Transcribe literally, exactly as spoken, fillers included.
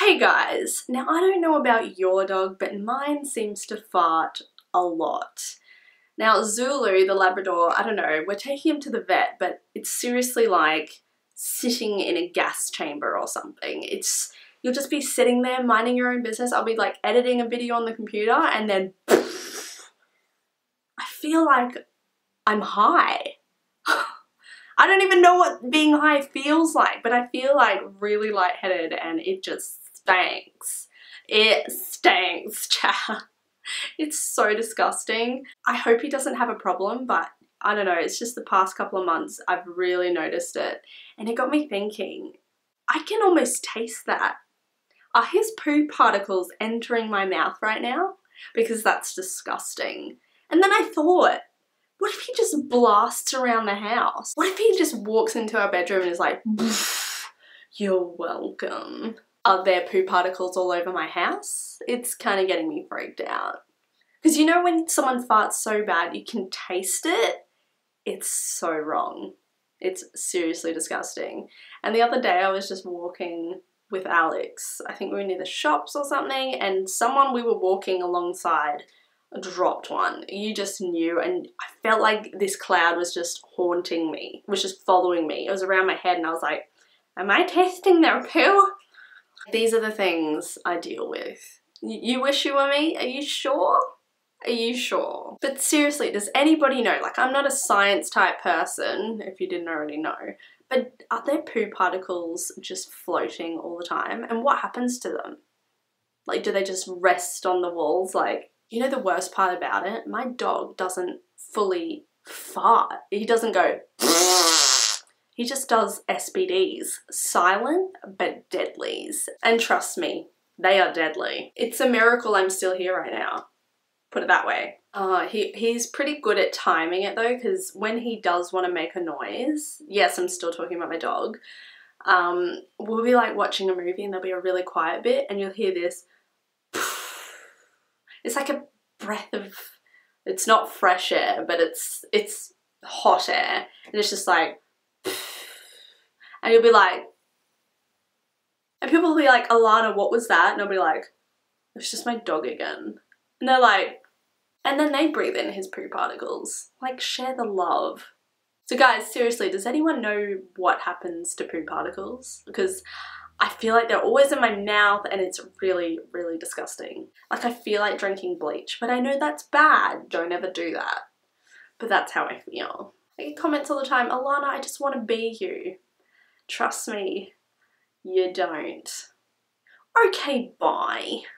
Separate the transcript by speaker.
Speaker 1: Hey guys, now I don't know about your dog, but mine seems to fart a lot. Now Zulu, the Labrador, I don't know, we're taking him to the vet, but it's seriously like sitting in a gas chamber or something. It's, you'll just be sitting there minding your own business. I'll be like editing a video on the computer and then poof, I feel like I'm high. I don't even know what being high feels like, but I feel like really lightheaded and it just stinks. It stinks, chat. It's so disgusting. I hope he doesn't have a problem, but I don't know, it's just the past couple of months I've really noticed it. And it got me thinking, I can almost taste that. Are his poo particles entering my mouth right now? Because that's disgusting. And then I thought, what if he just blasts around the house? What if he just walks into our bedroom and is like, you're welcome? Are there poo particles all over my house? It's kind of getting me freaked out. Because you know when someone farts so bad you can taste it? It's so wrong. It's seriously disgusting. And the other day I was just walking with Alex. I think we were near the shops or something, and someone we were walking alongside dropped one. You just knew, and I felt like this cloud was just haunting me, was just following me. It was around my head and I was like, am I tasting their poo? These are the things I deal with. You wish you were me? Are you sure? Are you sure? But seriously, does anybody know? Like, I'm not a science type person, if you didn't already know, but are there poo particles just floating all the time? And what happens to them? Like, do they just rest on the walls? Like, you know the worst part about it? My dog doesn't fully fart. He doesn't go, he just does S B Ds. Silent, but deadlies. And trust me, they are deadly. It's a miracle I'm still here right now. Put it that way. Uh, he, he's pretty good at timing it though, because when he does want to make a noise, yes, I'm still talking about my dog, um, we'll be like watching a movie and there'll be a really quiet bit and you'll hear this. It's like a breath of, it's not fresh air, but it's it's hot air. And it's just like, and you'll be like, and people will be like, Alana, what was that? And I'll be like, it's just my dog again. And they're like, and then they breathe in his poo particles. Like, share the love. So guys, seriously, does anyone know what happens to poo particles? Because I feel like they're always in my mouth and it's really, really disgusting. Like, I feel like drinking bleach, but I know that's bad. Don't ever do that. But that's how I feel. I get comments all the time, Alana, I just want to be you. Trust me, you don't. Okay, bye.